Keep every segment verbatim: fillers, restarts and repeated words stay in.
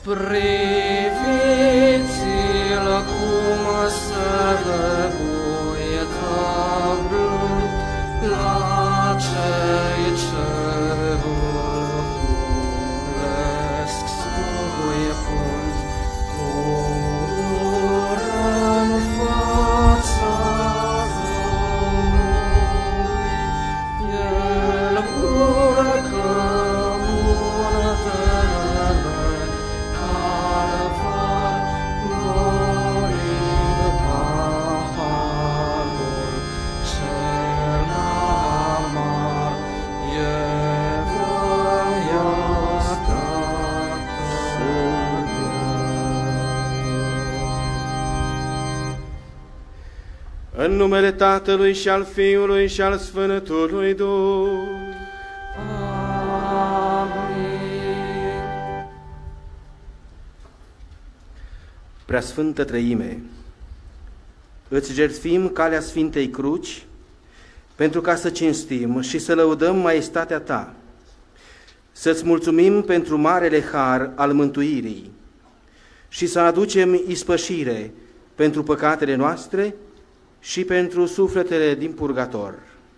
Priviți-l cum se răbuie tabrul la cei ce îl fulesc scuiepând cu ură în fața lui. El urcă muntele Calvar, golind paharul cel amar, evreiască În numele Tatălui și al Fiului și al Sfântului Duh. Amin. Preasfântă Treime, îți jertfim calea Sfintei Cruci, pentru ca să cinstim și să lăudăm maestatea Ta, să-ți mulțumim pentru marele har al mântuirii și să aducem ispășire pentru păcatele noastre și pentru sufletele din purgator.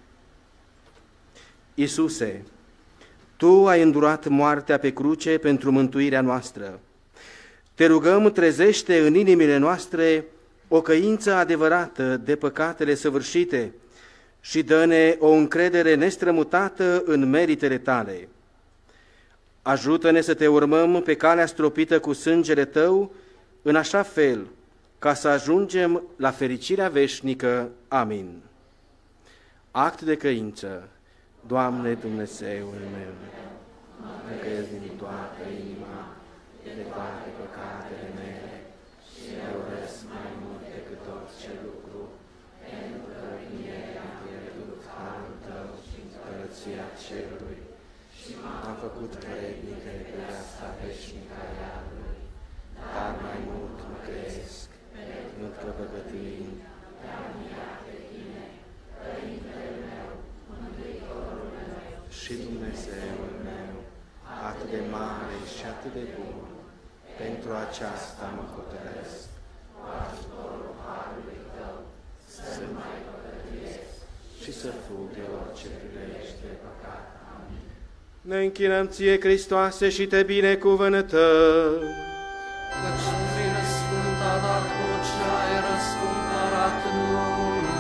Iisuse, Tu ai îndurat moartea pe cruce pentru mântuirea noastră. Te rugăm, trezește în inimile noastre o căință adevărată de păcatele săvârșite și dă-ne o încredere nestrămutată în meritele Tale. Ajută-ne să Te urmăm pe calea stropită cu sângele Tău, în așa fel ca să ajungem la fericirea veșnică. Amin. Act de căință. Doamne Dumnezeul meu, mă pocăiesc din toată inima de toate păcatele mele și le urăsc mai mult decât orice lucru, pentru că în ei am pierdut harul Tău și împărăția cerului și m-am făcut vrednic de viața veșnică a iadului, dar mai mult mă cresc, pentru că păcătuind te-am mirat pe Tine, Părintele meu, Mântuitorul meu și Dumnezeul meu, atât de mare și atât de bun. Pentru aceasta mă hotărăsc, cu ajutorul harului Tău, să nu mai păcătuiesc și să fug de orice prilej de păcat. Amin. Ne închinăm Ție, Hristoase, și Te binecuvântăm. Căci prin Sfânta Ta cruce ai răscumpărat lumea.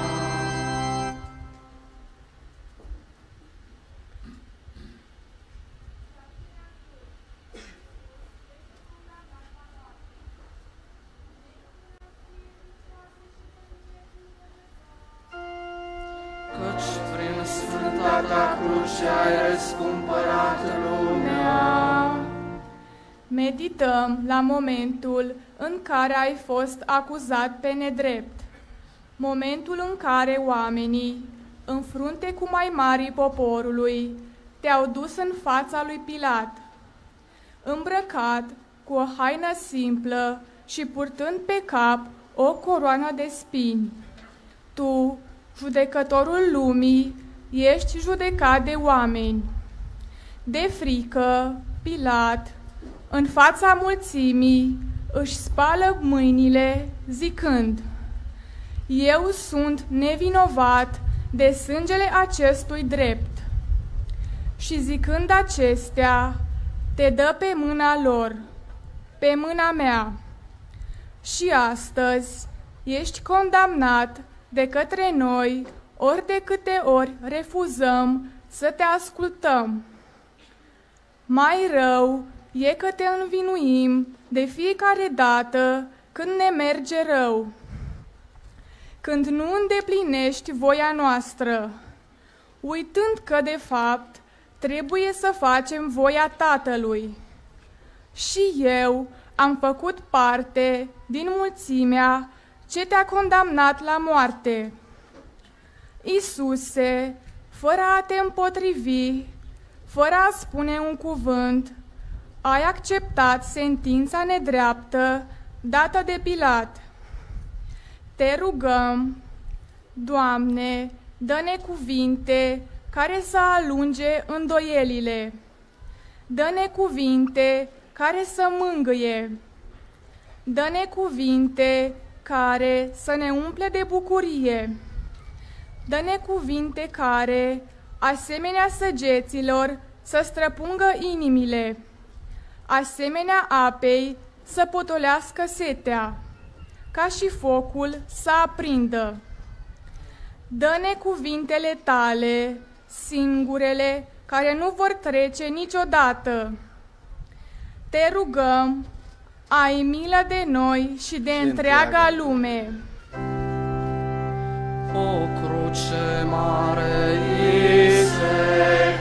Căci prin Sfânta Ta cruce ai răscumpărat lumea. Medităm la momentul în care ai fost acuzat pe nedrept, momentul în care oamenii, în frunte cu mai marii poporului, te-au dus în fața lui Pilat, îmbrăcat cu o haină simplă și purtând pe cap o coroană de spini. Tu, judecătorul lumii, ești judecat de oameni. De frică, Pilat, în fața mulțimii, își spală mâinile, zicând: Eu sunt nevinovat de sângele acestui drept. Și zicând acestea, te dă pe mâna lor, pe mâna mea. Și astăzi ești condamnat de către noi, ori de câte ori refuzăm să te ascultăm. Mai rău e că te învinuim de fiecare dată când ne merge rău, când nu îndeplinești voia noastră, uitând că, de fapt, trebuie să facem voia Tatălui. Și eu am făcut parte din mulțimea ce te-a condamnat la moarte. Iisuse, fără a te împotrivi, fără a spune un cuvânt, ai acceptat sentința nedreaptă dată de Pilat. Te rugăm, Doamne, dă-ne cuvinte care să alunge îndoielile. Dă-ne cuvinte care să mângâie. Dă-ne cuvinte care să ne umple de bucurie. Dă-ne cuvinte care, asemenea săgeților, să străpungă inimile, asemenea apei să potolească setea, ca și focul să aprindă. Dă-ne cuvintele tale, singurele, care nu vor trece niciodată. Te rugăm, ai milă de noi și de întreaga lume. O cruce mare Iisuse,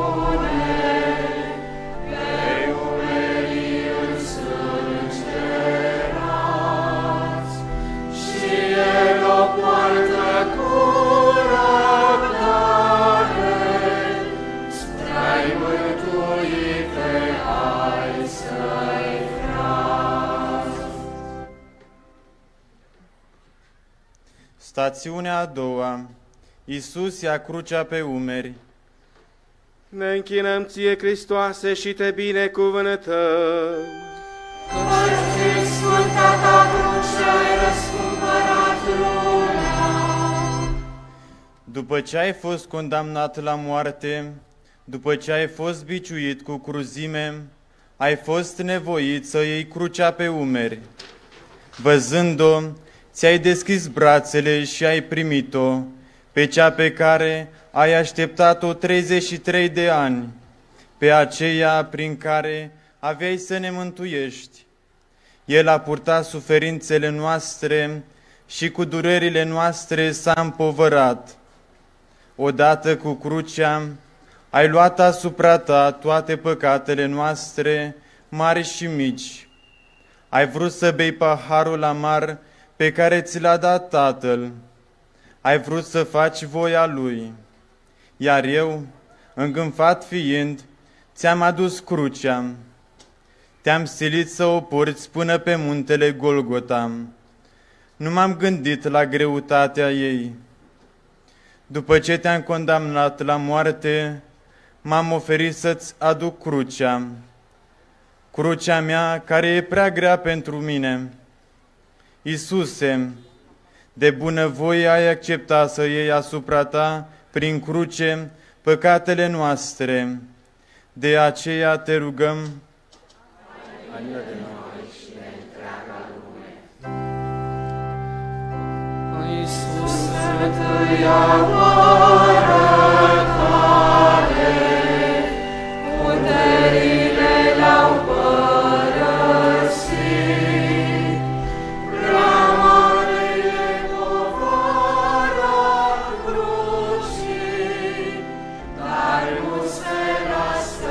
Stațiunea a doua. Iisus ia crucea pe umeri. Ne închinăm ție, Hristoase, și te binecuvântăm. Căci prin sfânta ta cruce ai răscumpărat lumea. După ce ai fost condamnat la moarte, după ce ai fost biciuit cu cruzime, ai fost nevoit să iei crucea pe umeri. Văzând-o, ți-ai deschis brațele și ai primit-o, pe cea pe care ai așteptat-o treizeci și trei de ani, pe aceea prin care aveai să ne mântuiești. El a purtat suferințele noastre și cu durerile noastre s-a împovărat. Odată cu crucea, ai luat asupra ta toate păcatele noastre, mari și mici. Ai vrut să bei paharul amar pe care ți l-a dat Tatăl. Ai vrut să faci voia Lui. Iar eu, îngânfat fiind, ți-am adus crucea. Te-am silit să o porți până pe muntele Golgota. Nu m-am gândit la greutatea ei. După ce te-am condamnat la moarte, m-am oferit să-ți aduc crucea. Crucea mea, care e prea grea pentru mine. Iisuse, de bunăvoie ai acceptat să iei asupra ta, prin cruce, păcatele noastre. De aceea te rugăm, Ai milă de noi și de întreaga lume. Iisuse, tăia oară care puterile le-au părăsit, prea mare e povara crucii, dar nu se lasă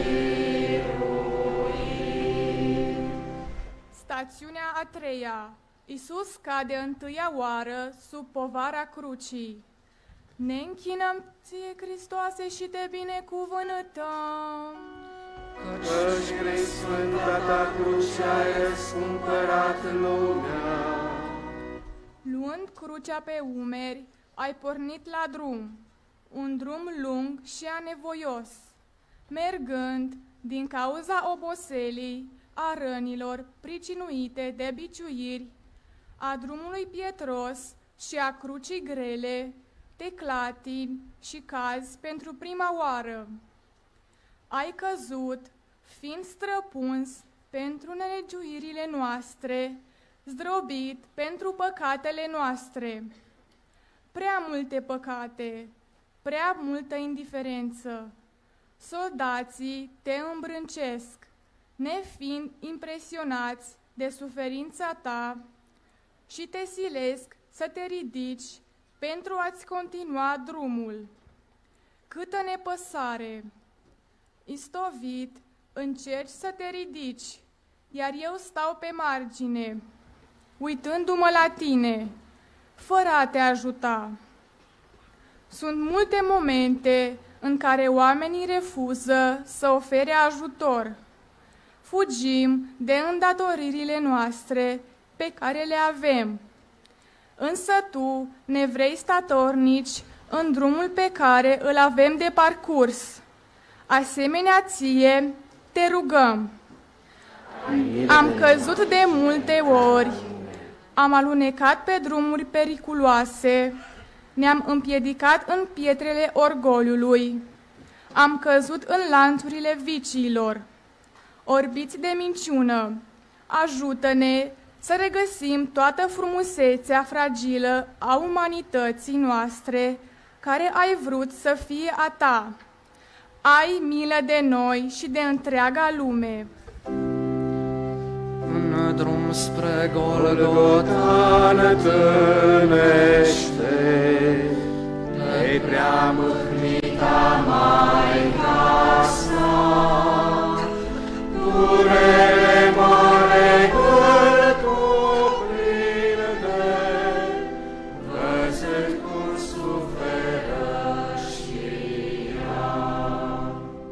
biruit. Stațiunea a treia. Iisus cade întâia oară sub povara crucii. Ne închinăm ție, Hristoase, și te binecuvântăm. Căci prin sfânta ta cruce ai răscumpărat lumea. Luând crucea pe umeri, ai pornit la drum, un drum lung și anevoios, mergând din cauza oboselii, a rănilor pricinuite de biciuiri, a drumului pietros și a crucii grele, te clatini și cazi pentru prima oară. Ai căzut, fiind străpuns pentru nelegiuirile noastre, zdrobit pentru păcatele noastre. Prea multe păcate, prea multă indiferență. Soldații te îmbrâncesc, nefiind impresionați de suferința ta, și te silesc să te ridici pentru a-ți continua drumul. Câtă nepăsare! Istovit, încerci să te ridici, iar eu stau pe margine, uitându-mă la tine, fără a te ajuta. Sunt multe momente în care oamenii refuză să ofere ajutor. Fugim de îndatoririle noastre pe care le avem. Însă tu ne vrei statornici în drumul pe care îl avem de parcurs. Asemenea ție, te rugăm, Am căzut de multe ori, am alunecat pe drumuri periculoase, ne-am împiedicat în pietrele orgoliului, am căzut în lanțurile viciilor. Orbiți de minciună, ajută-ne să regăsim toată frumusețea fragilă a umanității noastre, care ai vrut să fie a ta. Ai milă de noi și de întreaga lume. În drum spre Golgota ne tânește, Te-ai preamâhnita Maica sa, durere mare îl cuprinde, văzând cum suferă și ea.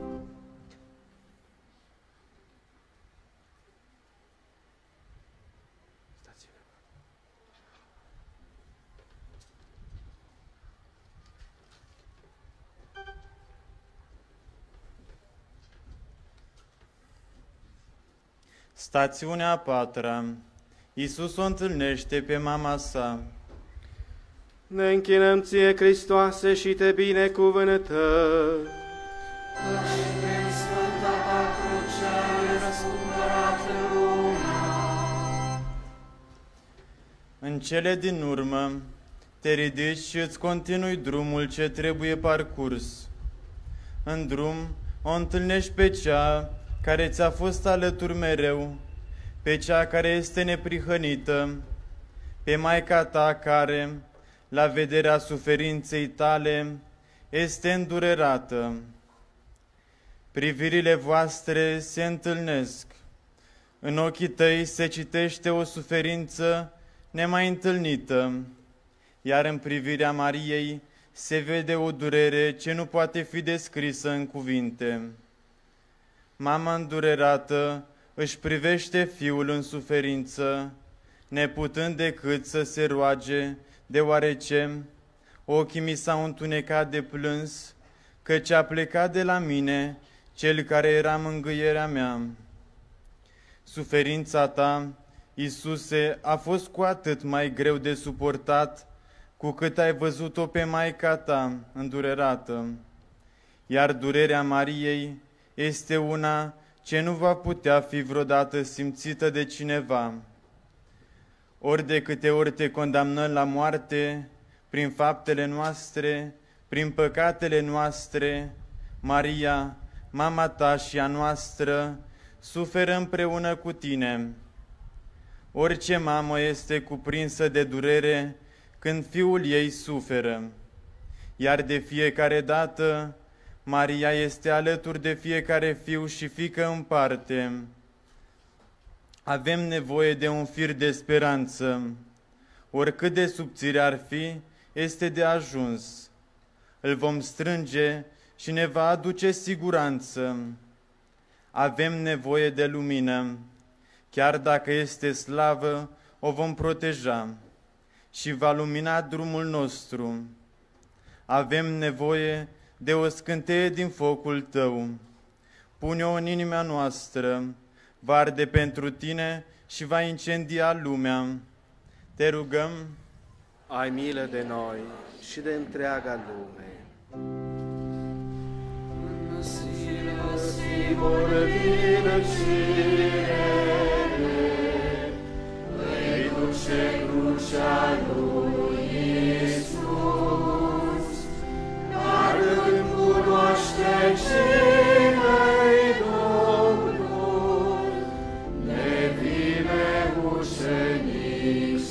Stațiunea a patra. Iisus o întâlnește pe mama sa. Ne închinăm ție, Hristoase, și te binecuvântăm. Căci prin Sfânta ta cruce ai răscumpărat lumea. În cele din urmă, te ridici și îți continui drumul ce trebuie parcurs. În drum o întâlnești pe cea care ți-a fost alături mereu, pe cea care este neprihănită, pe Maica ta care, la vederea suferinței tale, este îndurerată. Privirile voastre se întâlnesc. În ochii tăi se citește o suferință nemai întâlnită, iar în privirea Mariei se vede o durere ce nu poate fi descrisă în cuvinte. Mama îndurerată își privește fiul în suferință, neputând decât să se roage, deoarece ochii mi s-au întunecat de plâns, căci a plecat de la mine cel care era mângâierea mea. Suferința ta, Iisuse, a fost cu atât mai greu de suportat, cu cât ai văzut-o pe Maica ta îndurerată, iar durerea Mariei este una ce nu va putea fi vreodată simțită de cineva. Ori de câte ori te condamnăm la moarte, prin faptele noastre, prin păcatele noastre, Maria, mama ta și a noastră, suferă împreună cu tine. Orice mamă este cuprinsă de durere când fiul ei suferă, iar de fiecare dată Maria este alături de fiecare fiu și fiică în parte. Avem nevoie de un fir de speranță. Oricât de subțire ar fi, este de ajuns. Îl vom strânge și ne va aduce siguranță. Avem nevoie de lumină. Chiar dacă este slavă, o vom proteja și va lumina drumul nostru. Avem nevoie de o scânteie din focul tău. Pune-o în inima noastră, va arde pentru tine și va incendia lumea. Te rugăm, Ai milă de noi și de întreaga lume. În silă sigur vinăcire, îi duce crucea lui Iisus, dar când cunoaște cine-i Domnul, devine ucenic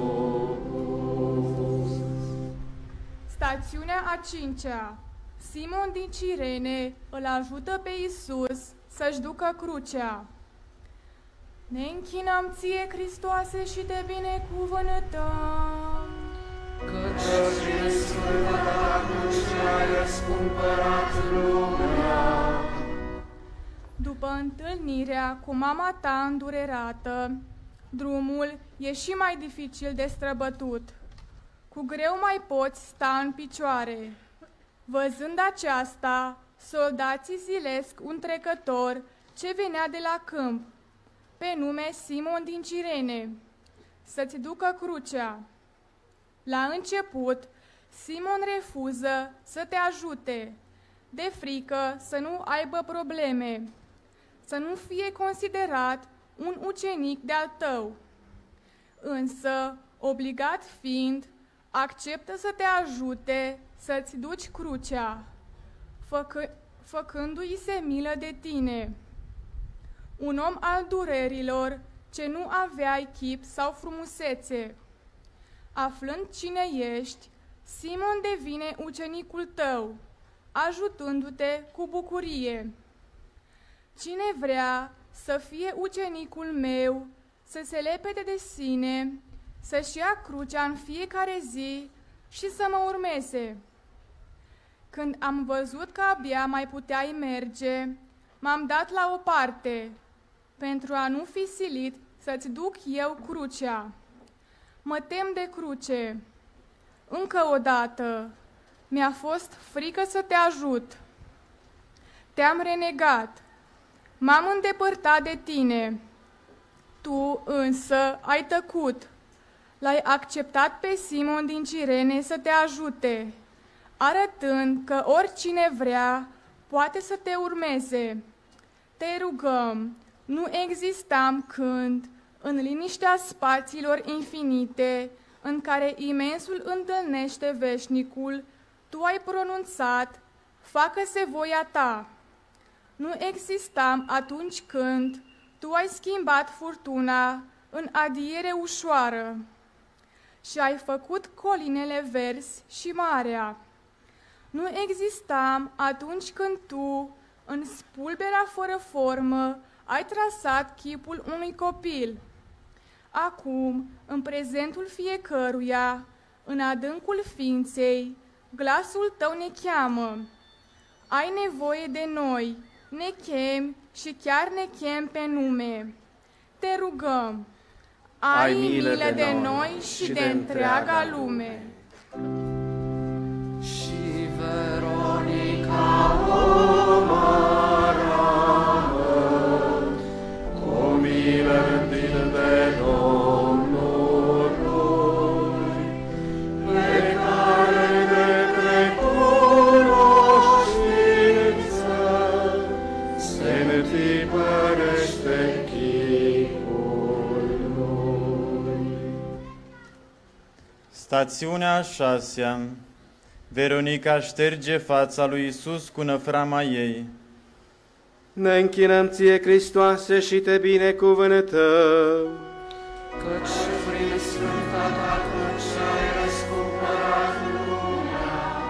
supus. Stațiunea a cincea. Simon din Cirene îl ajută pe Iisus să-și ducă crucea. Ne închinăm ție, Hristoase, și te binecuvântăm. Căci prin Sfânta ta cruce ai răscumpărat lumea. După întâlnirea cu mama ta îndurerată, drumul e și mai dificil de străbătut. Cu greu mai poți sta în picioare. Văzând aceasta, soldații zilesc un trecător ce venea de la câmp. pe nume Simon din Cirene, să-ți ducă crucea. La început, Simon refuză să te ajute, de frică să nu aibă probleme, să nu fie considerat un ucenic de-al tău. Însă, obligat fiind, acceptă să te ajute să-ți duci crucea, făcă, făcându-i se milă de tine. Un om al durerilor, ce nu aveai chip sau frumusețe. Aflând cine ești, Simon devine ucenicul tău, ajutându-te cu bucurie. Cine vrea să fie ucenicul meu, să se lepede de sine, să-și ia crucea în fiecare zi și să mă urmeze. Când am văzut că abia mai puteai merge, m-am dat la o parte, pentru a nu fi silit să-ți duc eu crucea. Mă tem de cruce. Încă o dată, mi-a fost frică să te ajut. Te-am renegat. M-am îndepărtat de tine. Tu însă ai tăcut. L-ai acceptat pe Simon din Cirene să te ajute, arătând că oricine vrea poate să te urmeze. Te rugăm, nu existam când, în liniștea spațiilor infinite, în care imensul întâlnește veșnicul, tu ai pronunțat, facă-se voia ta. Nu existam atunci când tu ai schimbat furtuna în adiere ușoară și ai făcut colinele verzi și marea. Nu existam atunci când tu, în spulberea fără formă, ai trasat chipul unui copil. Acum, în prezentul fiecăruia, în adâncul ființei, glasul tău ne cheamă. Ai nevoie de noi, ne chemi și chiar ne chem pe nume. Te rugăm, ai, ai milă de, de noi și, și de, de întreaga lume. Și Veronica o maramă, cu milă din de Domnului, pe care de precunoștință se întipărește chipul lui. Stațiunea a șasea. Veronica șterge fața lui Iisus cu năframa ei. Ne închinăm ție, Hristoase, și te binecuvântăm, căci prin Sfânta ta cruce ai răscumpărat lumea.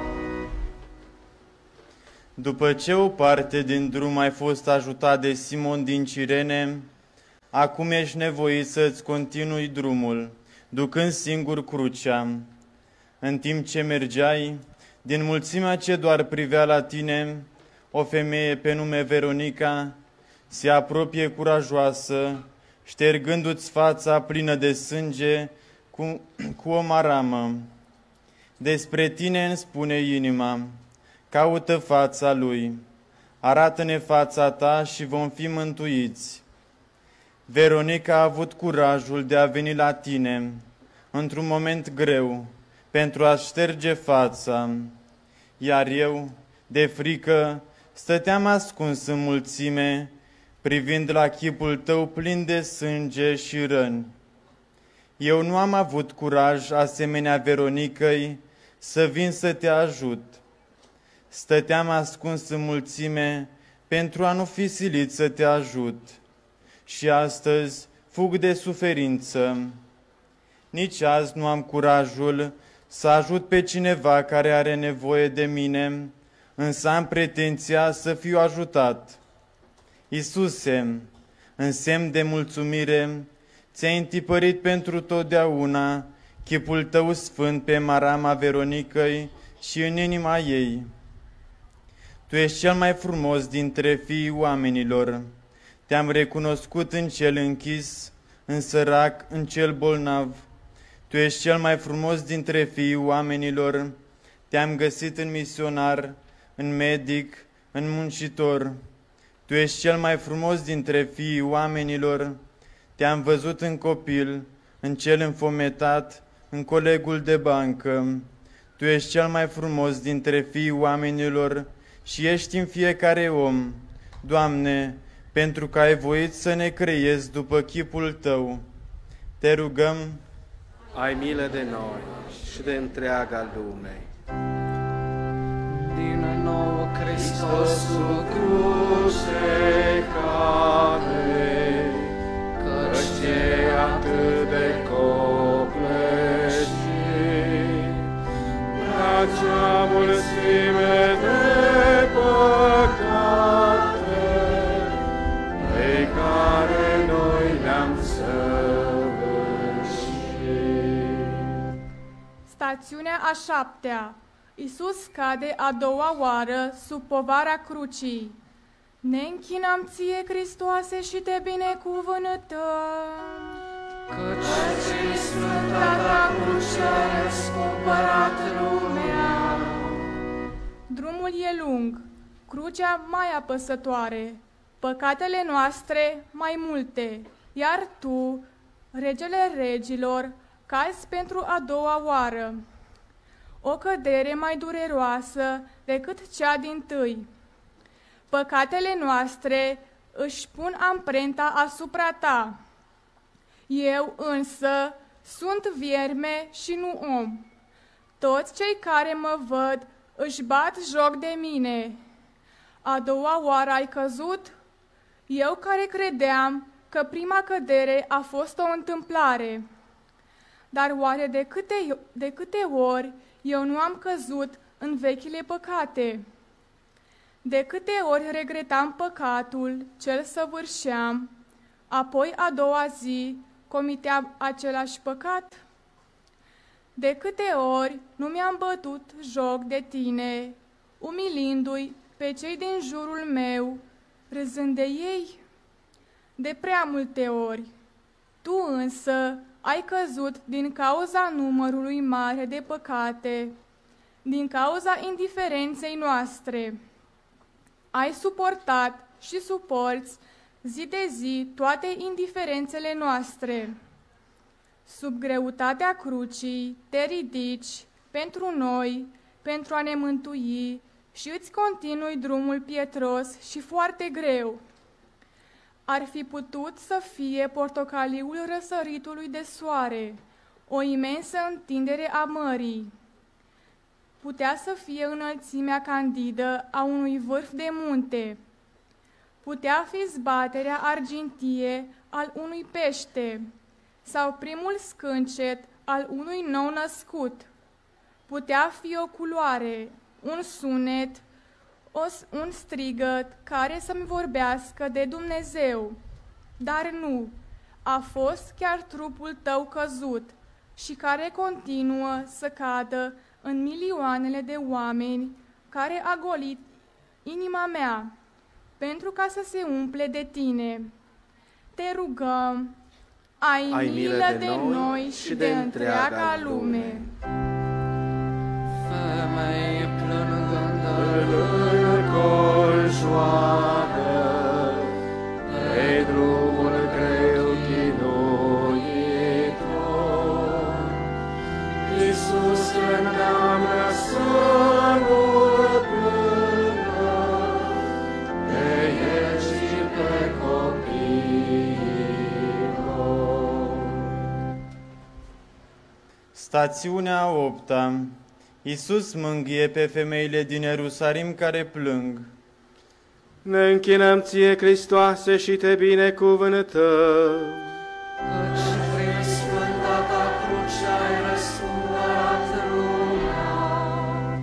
După ce o parte din drum ai fost ajutat de Simon din Cirene, acum ești nevoit să-ți continui drumul, ducând singur crucea. În timp ce mergeai, din mulțimea ce doar privea la tine, o femeie pe nume Veronica se apropie curajoasă, ștergându-ți fața plină de sânge cu, cu o maramă. Despre tine îmi spune inima, caută fața lui, arată-ne fața ta și vom fi mântuiți. Veronica a avut curajul de a veni la tine într-un moment greu, pentru a șterge fața, iar eu, de frică, stăteam ascuns în mulțime, privind la chipul tău plin de sânge și răni. Eu nu am avut curaj, asemenea Veronicăi, să vin să te ajut. Stăteam ascuns în mulțime pentru a nu fi silit să te ajut. Și astăzi fug de suferință. Nici azi nu am curajul să ajut pe cineva care are nevoie de mine, însă am pretenția să fiu ajutat. Iisuse, în semn de mulțumire, ți-ai întipărit pentru totdeauna chipul tău sfânt pe marama Veronicăi și în inima ei. Tu ești cel mai frumos dintre fiii oamenilor. Te-am recunoscut în cel închis, în sărac, în cel bolnav. Tu ești cel mai frumos dintre fiii oamenilor. Te-am găsit în misionar, în medic, în muncitor. Tu ești cel mai frumos dintre fiii oamenilor, te-am văzut în copil, în cel înfometat, în colegul de bancă. Tu ești cel mai frumos dintre fiii oamenilor și ești în fiecare om. Doamne, pentru că ai voit să ne creezi după chipul Tău, te rugăm, ai milă de noi și de întreaga lume. Din nou Hristosul cruce cade, căci e atât de copleșit, acea mulțime de păcate pe care noi le-am săvârșit. Stațiunea a șaptea. Iisus cade a doua oară sub povara crucii. Ne închinăm ție, Hristoase, și te binecuvântăm. Căci prin sfânta ta cruce ai răscumpărat lumea. Drumul e lung, crucea mai apăsătoare, păcatele noastre mai multe, iar tu, Regele regilor, cazi pentru a doua oară. O cădere mai dureroasă decât cea dintâi. Păcatele noastre își pun amprenta asupra ta. Eu însă sunt vierme și nu om. Toți cei care mă văd își bat joc de mine. A doua oară ai căzut? Eu care credeam că prima cădere a fost o întâmplare. Dar oare de câte, de câte ori eu nu am căzut în vechile păcate? De câte ori regretam păcatul ce-l săvârșeam, apoi a doua zi comiteam același păcat? De câte ori nu mi-am bătut joc de tine, umilindu-i pe cei din jurul meu, râzând de ei? De prea multe ori. Tu însă ai căzut din cauza numărului mare de păcate, din cauza indiferenței noastre. Ai suportat și suporți zi de zi toate indiferențele noastre. Sub greutatea crucii te ridici pentru noi, pentru a ne mântui și îți continui drumul pietros și foarte greu. Ar fi putut să fie portocaliul răsăritului de soare, o imensă întindere a mării. Putea să fie înălțimea candidă a unui vârf de munte. Putea fi zbaterea argintie al unui pește sau primul scâncet al unui nou născut. Putea fi o culoare, un sunet, un strigăt care să-mi vorbească de Dumnezeu. Dar nu, a fost chiar trupul tău căzut și care continuă să cadă în milioanele de oameni care a golit inima mea, pentru ca să se umple de tine. Te rugăm, ai, ai milă de, de noi și de întreaga lume. Femeie plângând încoljoară, pe drumul greu chinuitor, Iisus îndeamnă să nu plângă pe el și pe copiii lor. Stațiunea a opta. Iisus mângâie pe femeile din Ierusalim care plâng. Ne închinăm ție, Hristoase, și te binecuvântăm. Căci prin sfânta ta cruce ai răscumpărat lumea.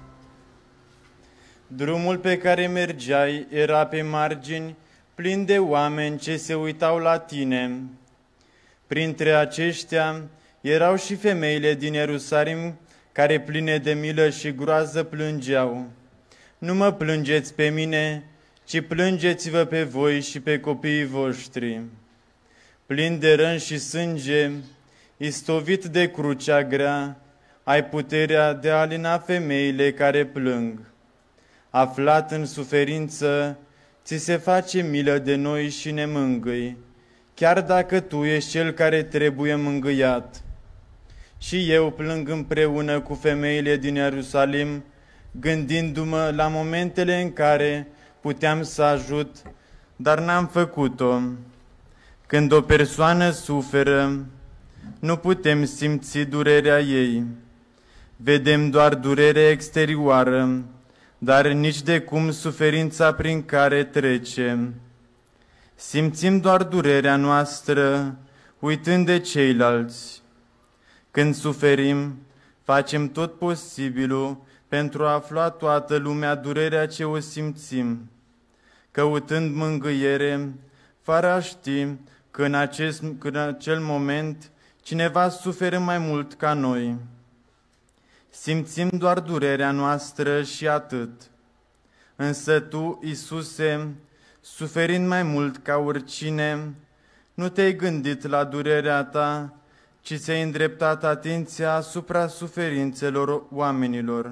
Drumul pe care mergeai era pe margini, plin de oameni ce se uitau la tine. Printre aceștia erau și femeile din Ierusalim, care pline de milă și groază plângeau. Nu mă plângeți pe mine, ci plângeți-vă pe voi și pe copiii voștri. Plin de răni și sânge, istovit de crucea grea, ai puterea de a alina femeile care plâng. Aflat în suferință, ți se face milă de noi și ne mângâi, chiar dacă Tu ești Cel care trebuie mângâiat. Și eu plâng împreună cu femeile din Ierusalim, gândindu-mă la momentele în care puteam să ajut, dar n-am făcut-o. Când o persoană suferă, nu putem simți durerea ei. Vedem doar durerea exterioară, dar nici de cum suferința prin care trece. Simțim doar durerea noastră, uitând de ceilalți. Când suferim, facem tot posibilul pentru a afla toată lumea durerea ce o simțim, căutând mângâiere, fără a ști că în, acest, că în acel moment cineva suferă mai mult ca noi. Simțim doar durerea noastră și atât. Însă Tu, Iisuse, suferind mai mult ca oricine, nu te-ai gândit la durerea Ta, ci ți-ai îndreptat atenția asupra suferințelor oamenilor.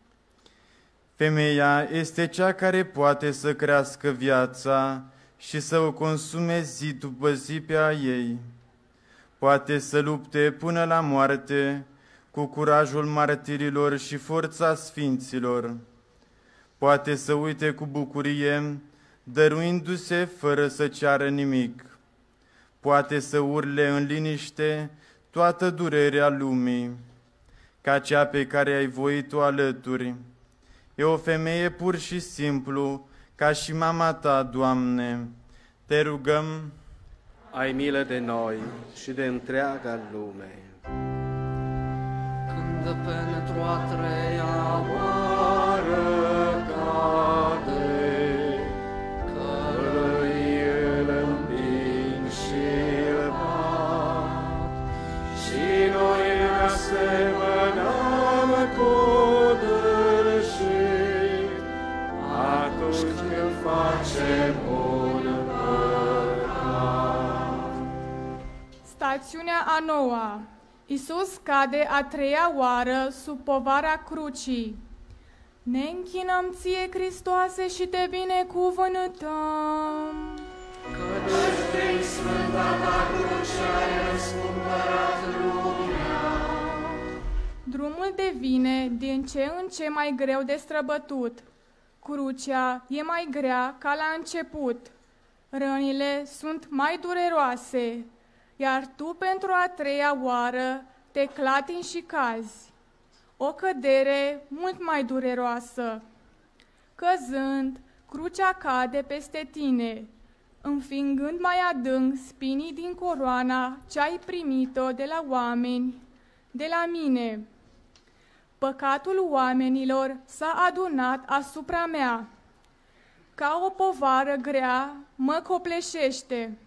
Femeia este cea care poate să crească viața și să o consume zi după zi pe a ei. Poate să lupte până la moarte cu curajul martirilor și forța sfinților. Poate să uite cu bucurie, dăruindu-se fără să ceară nimic. Poate să urle în liniște toată durerea lumii, ca cea pe care ai voit-o alături. E o femeie pur și simplu, ca și mama Ta, Doamne. Te rugăm, ai milă de noi și de întreaga lume. Când pentru a treia oară cade, călăi îl împing și îl bat, și noi ne asemănăm cu dânsii, atunci când facem un păcat. Stațiunea a noua. Iisus cade a treia oară sub povara crucii. Ne închinăm Ție, Hristoase, și Te binecuvântăm. Căci prin Sfânta Ta cruce ai răscumpărat lumea. Drumul devine din ce în ce mai greu de străbătut. Crucea e mai grea ca la început. Rănile sunt mai dureroase, iar Tu pentru a treia oară te clatini și cazi. O cădere mult mai dureroasă. Căzând, crucea cade peste tine, înfingând mai adânc spinii din coroana ce-ai primit-o de la oameni, de la mine. Păcatul oamenilor s-a adunat asupra mea. Ca o povară grea mă copleșește.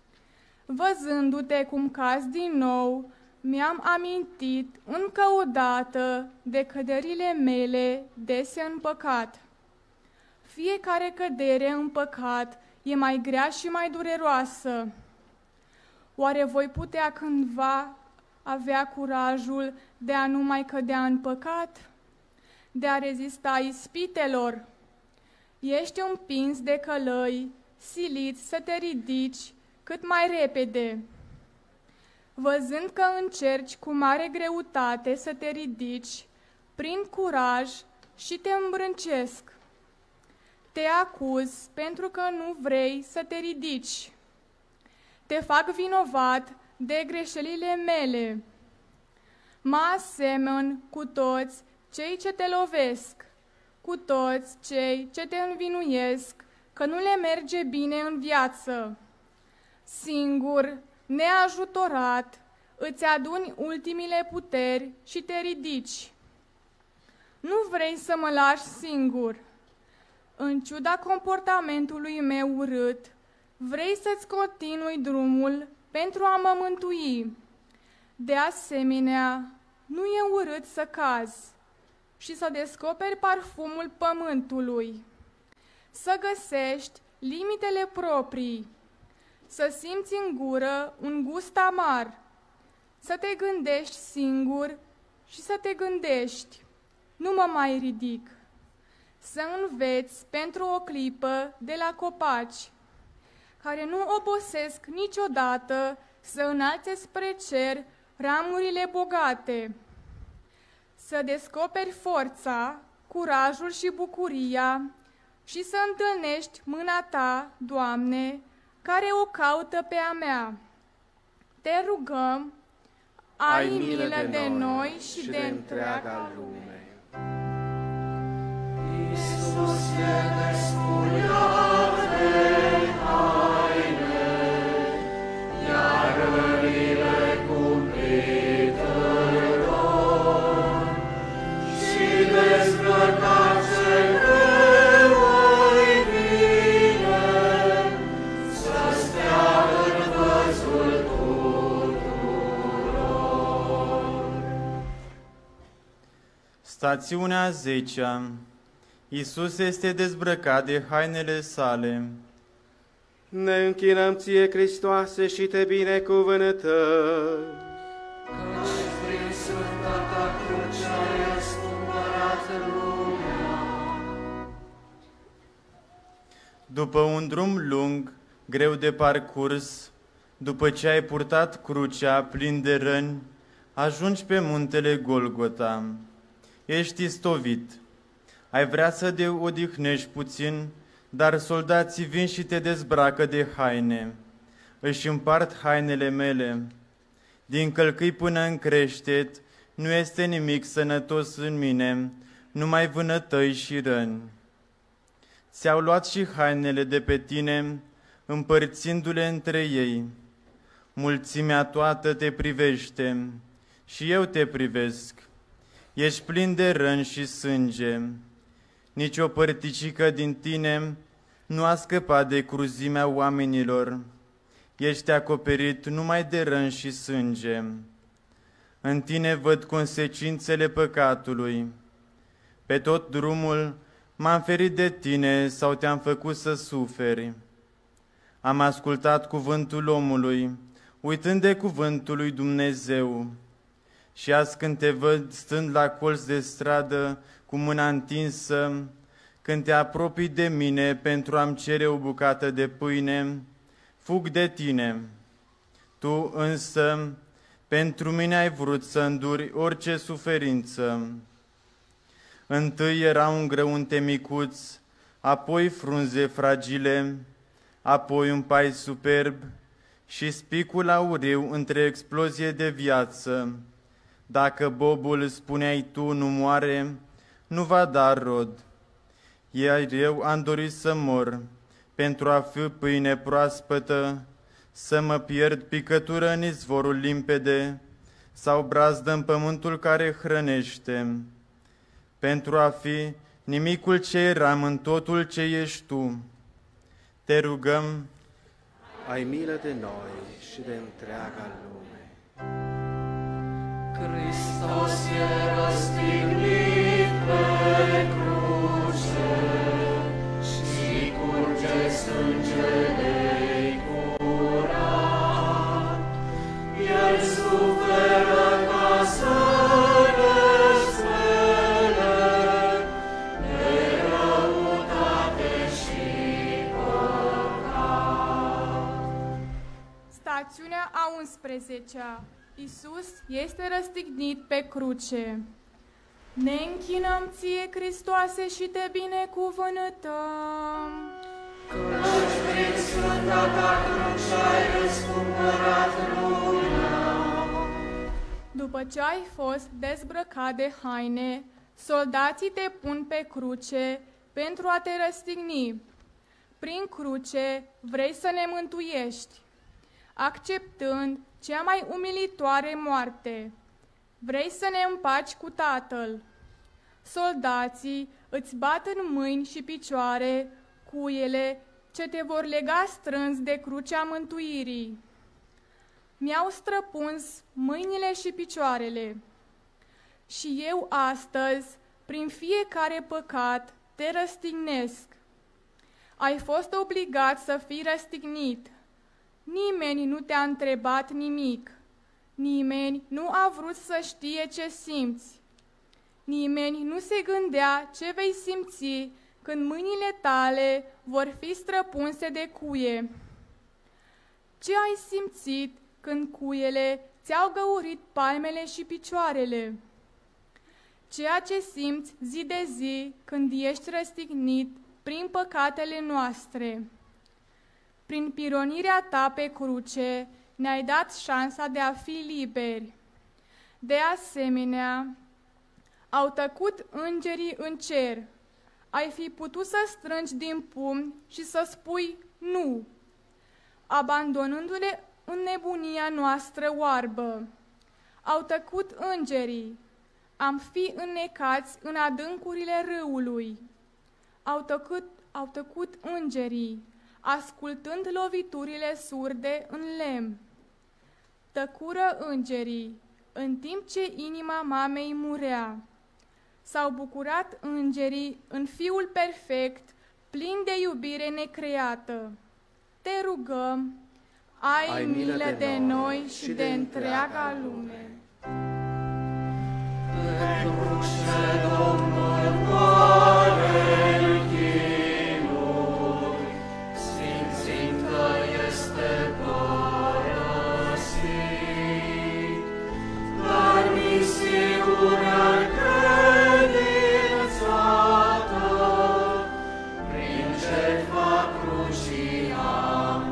Văzându-te cum cazi din nou, mi-am amintit încă o dată de căderile mele dese în păcat. Fiecare cădere în păcat e mai grea și mai dureroasă. Oare voi putea cândva avea curajul de a nu mai cădea în păcat? De a rezista ispitelor? Ești împins de călăi, silit să te ridici cât mai repede. Văzând că încerci cu mare greutate să te ridici, prind curaj și te îmbrâncesc. Te acuz pentru că nu vrei să te ridici. Te fac vinovat de greșelile mele. Mă asemăn cu toți cei ce te lovesc, cu toți cei ce te învinuiesc că nu le merge bine în viață. Singur, neajutorat, îți aduni ultimile puteri și te ridici. Nu vrei să mă lași singur. În ciuda comportamentului meu urât, vrei să-ți continui drumul pentru a mă mântui. De asemenea, nu e urât să cazi și să descoperi parfumul pământului, să găsești limitele proprii, să simți în gură un gust amar, să te gândești singur și să te gândești, nu mă mai ridic, să înveți pentru o clipă de la copaci, care nu obosesc niciodată să înalte spre cer ramurile bogate, să descoperi forța, curajul și bucuria și să întâlnești mâna ta, Doamne, care o caută pe a mea. Te rugăm, ai milă de, de noi și de, de întreaga lume. Iisuse, descuiat de haine, iar rănile cumplită lor, și dezbrăcat ce greu îi vine, să stea în văzul tuturor. Stațiunea a zecea. Iisus este dezbrăcat de hainele sale. Ne închinăm ție, Hristoase, și te binecuvântăm. Căci prin Sfânta ta cruce ai răscumpărat lumea. După un drum lung, greu de parcurs, după ce ai purtat crucea plin de răni, ajungi pe muntele Golgota. Ești istovit. Ai vrea să te odihnești puțin, dar soldații vin și te dezbracă de haine. Își împart hainele mele. Din călcâi până în creștet, nu este nimic sănătos în mine, numai vânătăi și răni. Ți-au luat și hainele de pe tine, împărțindu-le între ei. Mulțimea toată te privește și eu te privesc. Ești plin de răni și sânge. Nici o părticică din tine nu a scăpat de cruzimea oamenilor. Ești acoperit numai de răni și sânge. În tine văd consecințele păcatului. Pe tot drumul m-am ferit de tine sau te-am făcut să suferi. Am ascultat cuvântul omului, uitând de cuvântul lui Dumnezeu. Și azi când te văd stând la colț de stradă cu mâna întinsă, când te apropii de mine pentru a-mi cere o bucată de pâine, fug de tine. Tu însă pentru mine ai vrut să înduri orice suferință. Întâi era un grăunte micuț, apoi frunze fragile, apoi un pai superb și spicul auriu între explozie de viață. Dacă bobul, spuneai tu, nu moare, nu va da rod. Iar eu am dorit să mor, pentru a fi pâine proaspătă, să mă pierd picătură în izvorul limpede, sau brazdă în pământul care hrănește, pentru a fi nimicul ce eram în totul ce ești tu. Te rugăm, Ai milă de noi și de întreaga lume. Hristos e răstignit pe cruce și curge sângele-i curat. El suferă ca să ne spere de răutate și păcat. Stațiunea a unsprezecea. Iisus este răstignit pe cruce. Ne închinăm ție, Hristoase, și te binecuvântăm. Căci prin Sfânta ta cruce ai răscumpărat lumea. După ce ai fost dezbrăcat de haine, soldații te pun pe cruce pentru a te răstigni. Prin cruce vrei să ne mântuiești, acceptând cea mai umilitoare moarte. Vrei să ne împaci cu Tatăl. Soldații îți bat în mâini și picioare cuiele ce te vor lega strâns de crucea mântuirii. Mi-au străpuns mâinile și picioarele. Și eu astăzi, prin fiecare păcat, te răstignesc. Ai fost obligat să fii răstignit. Nimeni nu te-a întrebat nimic. Nimeni nu a vrut să știe ce simți. Nimeni nu se gândea ce vei simți când mâinile tale vor fi străpunse de cuie. Ce ai simțit când cuiele ți-au găurit palmele și picioarele? Ceea ce simți zi de zi când ești răstignit prin păcatele noastre. Prin pironirea ta pe cruce ne-ai dat șansa de a fi liberi. De asemenea, au tăcut îngerii în cer. Ai fi putut să strângi din pumni și să spui nu, abandonându-le în nebunia noastră oarbă. Au tăcut îngerii. Am fi înnecați în adâncurile râului. Au tăcut, au tăcut îngerii, ascultând loviturile surde în lemn. Tăcură îngerii, în timp ce inima mamei murea. S-au bucurat îngerii în Fiul perfect, plin de iubire necreată. Te rugăm, ai, ai milă de, de noi și de întreaga lume. Pentru ce Domnul moare în chinuri, simțind că este părăsit, dar misiunea credințată, prin jertfa crucii am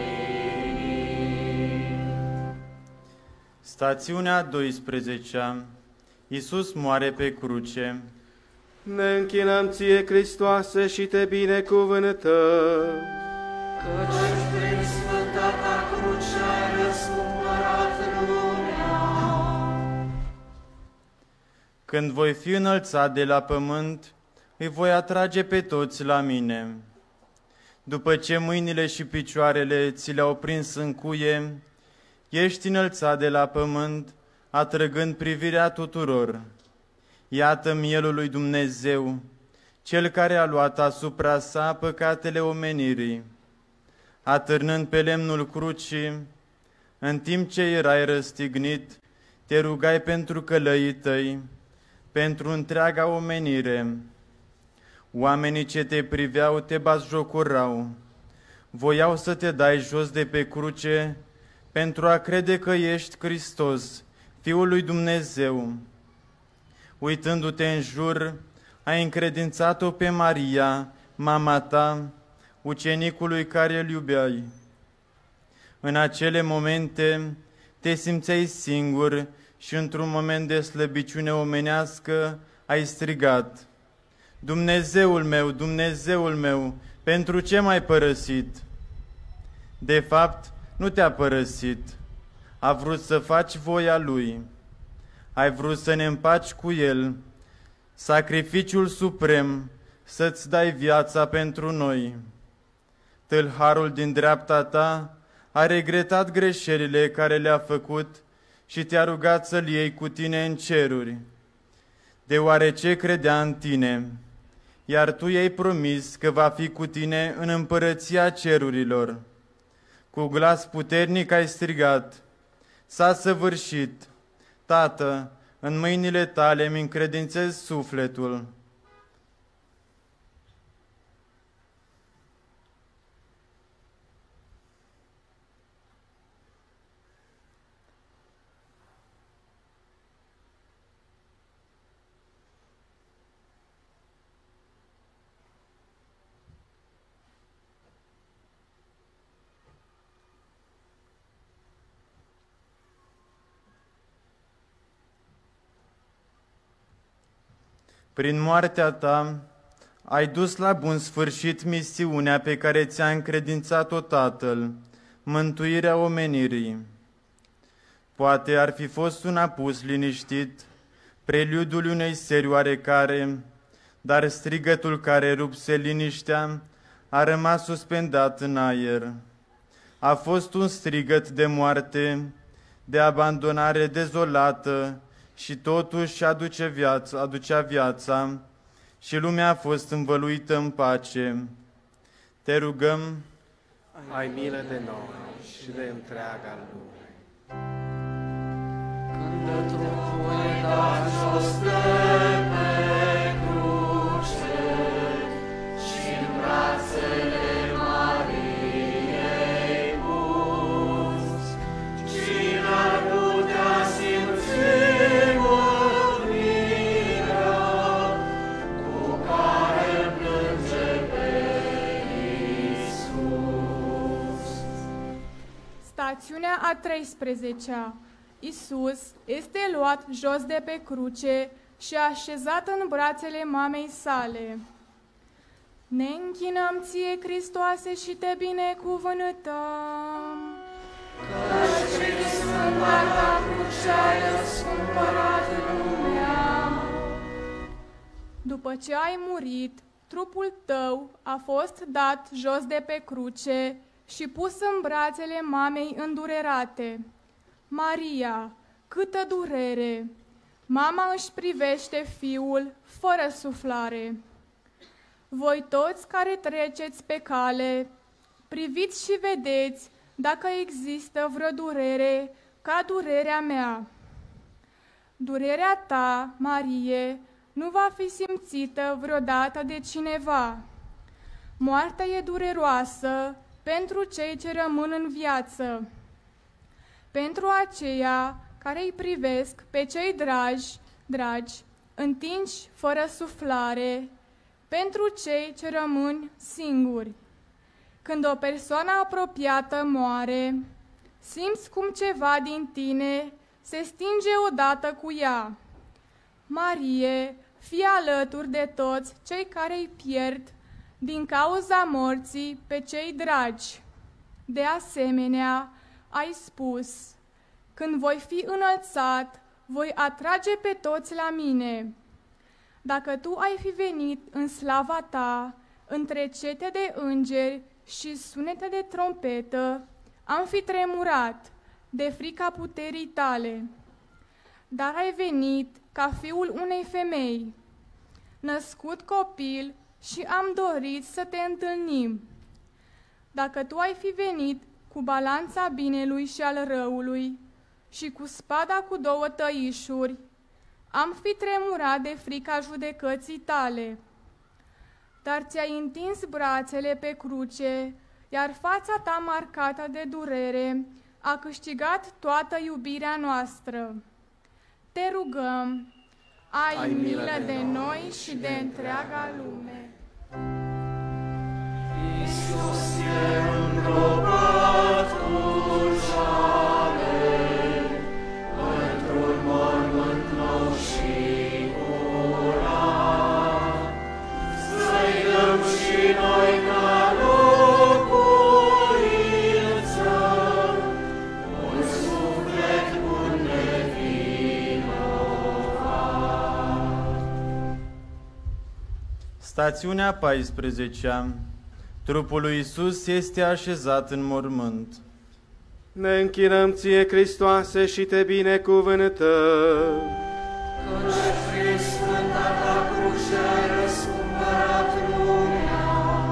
plinit. Stațiunea a douăsprezecea. Iisus moare pe cruce. Ne închinăm ție, Hristoase, și te binecuvântăm. Căci prin sfânta ta cruce ai răscumpărat lumea. Când voi fi înălțat de la pământ, îi voi atrage pe toți la mine. După ce mâinile și picioarele ți le-au prins în cuie, ești înălțat de la pământ, atrăgând privirea tuturor. Iată mielul lui Dumnezeu, cel care a luat asupra sa păcatele omenirii. Atârnând pe lemnul crucii, în timp ce erai răstignit, te rugai pentru călăii tăi, pentru întreaga omenire. Oamenii ce te priveau te bazjocurau, voiau să te dai jos de pe cruce pentru a crede că ești Hristos, Fiul lui Dumnezeu. Uitându-te în jur, ai încredințat-o pe Maria, mama ta, ucenicului care îl iubeai. În acele momente te simțeai singur și într-un moment de slăbiciune omenească ai strigat: Dumnezeul meu, Dumnezeul meu, pentru ce m-ai părăsit? De fapt, nu te-a părăsit. A vrut să faci voia Lui. Ai vrut să ne împaci cu El, sacrificiul suprem, să-ți dai viața pentru noi. Tâlharul din dreapta ta a regretat greșelile care le-a făcut și te-a rugat să-L iei cu tine în ceruri, deoarece credea în tine, iar tu i-ai promis că va fi cu tine în împărăția cerurilor. Cu glas puternic ai strigat: S-a săvârșit. Tată, în mâinile tale îmi încredințez sufletul. Prin moartea ta ai dus la bun sfârșit misiunea pe care ți-a încredințat-o Tatăl, mântuirea omenirii. Poate ar fi fost un apus liniștit, preliudul unei seri oarecare, dar strigătul care rupse liniștea a rămas suspendat în aer. A fost un strigăt de moarte, de abandonare dezolată, și totuși aduce viața, aducea viața și lumea a fost învăluită în pace. Te rugăm, ai milă de noi și de întreaga lume. Când trupul e dat jos de Stațiunea a treisprezecea. Iisus este luat jos de pe cruce și așezat în brațele mamei sale. Ne închinăm ție, Hristoase, și te binecuvântăm. Căci prin sfânta ta cruce ai răscumpărat lumea. După ce ai murit, trupul tău a fost dat jos de pe cruce și pus în brațele mamei îndurerate. Maria, câtă durere! Mama își privește fiul fără suflare. Voi toți care treceți pe cale, priviți și vedeți dacă există vreo durere ca durerea mea. Durerea ta, Marie, nu va fi simțită vreodată de cineva. Moartea e dureroasă pentru cei ce rămân în viață. Pentru aceia care îi privesc pe cei dragi, dragi, întinși fără suflare, pentru cei ce rămân singuri. Când o persoană apropiată moare, simți cum ceva din tine se stinge odată cu ea. Marie, fii alături de toți cei care îi pierd din cauza morții pe cei dragi. De asemenea, ai spus, când voi fi înălțat, voi atrage pe toți la mine. Dacă tu ai fi venit în slava ta, între cete de îngeri și sunete de trompetă, am fi tremurat de frica puterii tale. Dar ai venit ca fiul unei femei, născut copil și am dorit să te întâlnim. Dacă tu ai fi venit cu balanța binelui și al răului și cu spada cu două tăișuri, am fi tremurat de frica judecății tale. Dar ți-ai întins brațele pe cruce, iar fața ta marcată de durere a câștigat toată iubirea noastră. Te rugăm, ai, ai milă de, de noi și de întreaga lume. Iisus e îngropat cu jale, într-un mormânt nou și curat. Să-i dăm și noi ca locuință un suflet bun nevinovat. Stațiunea a paisprezecea. Trupul lui Iisus este așezat în mormânt. Ne închinăm ție, Hristoase, și te binecuvântăm. Căci prin sfânta ta cruce ai răscumpărat lumea.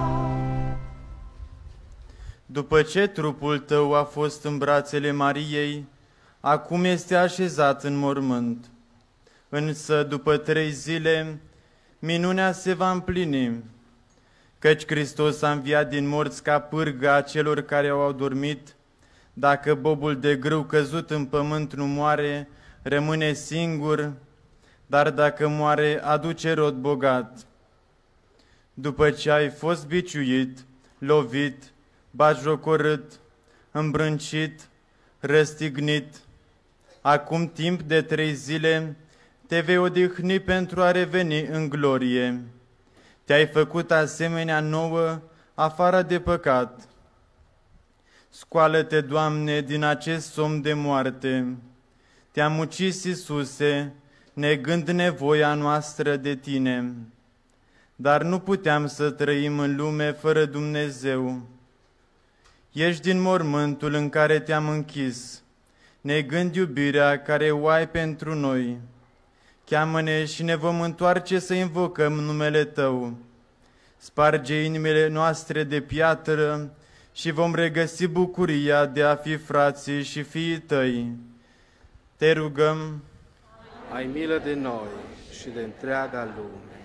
După ce trupul tău a fost în brațele Mariei, acum este așezat în mormânt. Însă, după trei zile, minunea se va împlini, căci Hristos a înviat din morți ca pârga celor care au adormit. Dacă bobul de grâu căzut în pământ nu moare, rămâne singur, dar dacă moare, aduce rod bogat. După ce ai fost biciuit, lovit, batjocorât, îmbrâncit, răstignit, acum timp de trei zile te vei odihni pentru a reveni în glorie. Te-ai făcut asemenea nouă, afară de păcat. Scoală-te, Doamne, din acest somn de moarte. Te-am ucis, Iisuse, negând nevoia noastră de Tine. Dar nu puteam să trăim în lume fără Dumnezeu. Ești din mormântul în care te-am închis, negând iubirea care o ai pentru noi. Cheamă-ne și ne vom întoarce să invocăm numele Tău. Sparge inimile noastre de piatră și vom regăsi bucuria de a fi frații și fiii Tăi. Te rugăm, Ai milă de noi și de întreaga lume.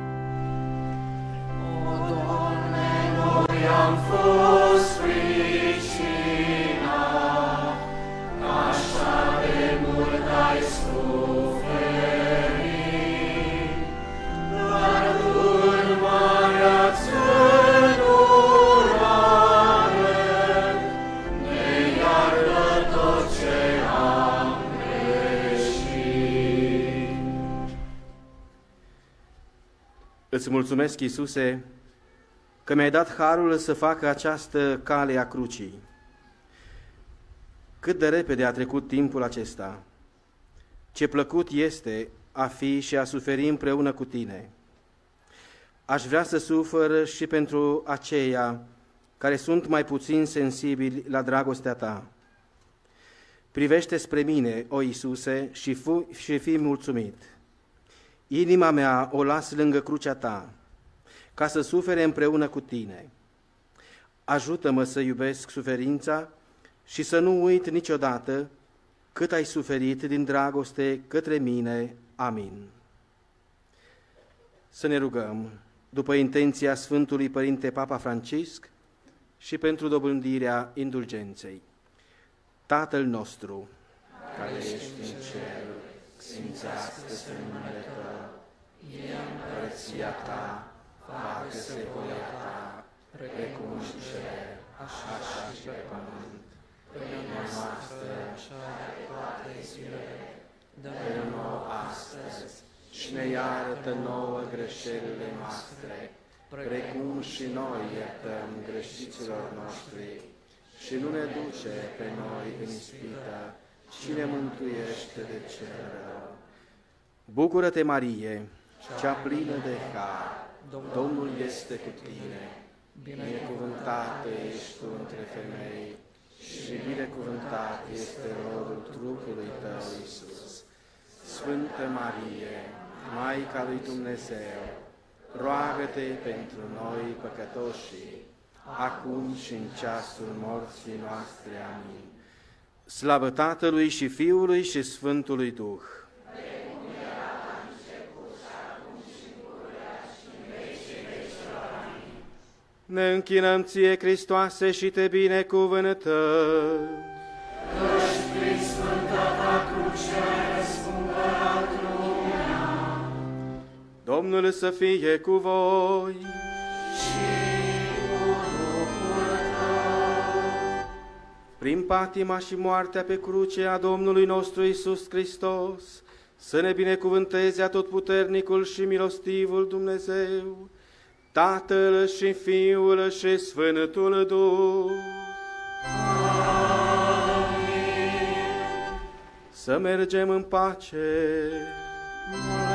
O, Doamne, noi am fost pricina, așa de mult ai suferit, dar Tu în marea-ți îndurare ne iarăși Îți mulțumesc, Iisuse, că mi-ai dat harul să fac această cale a crucii. Cât de repede a trecut timpul acesta! Ce plăcut este a fi și a suferi împreună cu Tine. Aș vrea să sufăr și pentru aceia care sunt mai puțin sensibili la dragostea Ta. Privește spre mine, o Iisuse, și, fu- și fii mulțumit. Inima mea o las lângă crucea Ta, ca să sufere împreună cu Tine. Ajută-mă să iubesc suferința și să nu uit niciodată cât ai suferit din dragoste către mine. Amin. Să ne rugăm, după intenția Sfântului Părinte Papa Francisc, și pentru dobândirea indulgenței. Tatăl nostru, care ești în cer, sfințească-se numele Tău, vie împărăția Ta, facă-se voia Ta, precum în cer, așa și pe pământ. Pâinea noastră, așa de toate zilele, dă-ne nouă astăzi și ne iartă nouă greșelile noastre, precum și noi iertăm greșiților noștri. Și nu ne duce pe noi în ispită, ci ne mântuiește de cel rău. Bucură-te, Marie, cea plină de har, Domnul este cu tine. Binecuvântată ești tu între femei și binecuvântat este rodul trupului Tău, Iisus. Sfântă Marie, Maica lui Dumnezeu, roagă-te pentru noi păcătoșii, acum și în ceasul morții noastre. Amin. Slavă Tatălui și Fiului și Sfântului Duh! Ne închinăm Ție, Hristoase, și Te binecuvântăm. Căci prin Sfânta Ta cruce ai răscumpărat lumea. Domnul să fie cu voi. Prin patima și moartea pe cruce a Domnului nostru Iisus Hristos, să ne binecuvânteze atotputernicul și milostivul Dumnezeu, Tatăl și Fiul și Sfântul Duh. Amin. Să mergem în pace.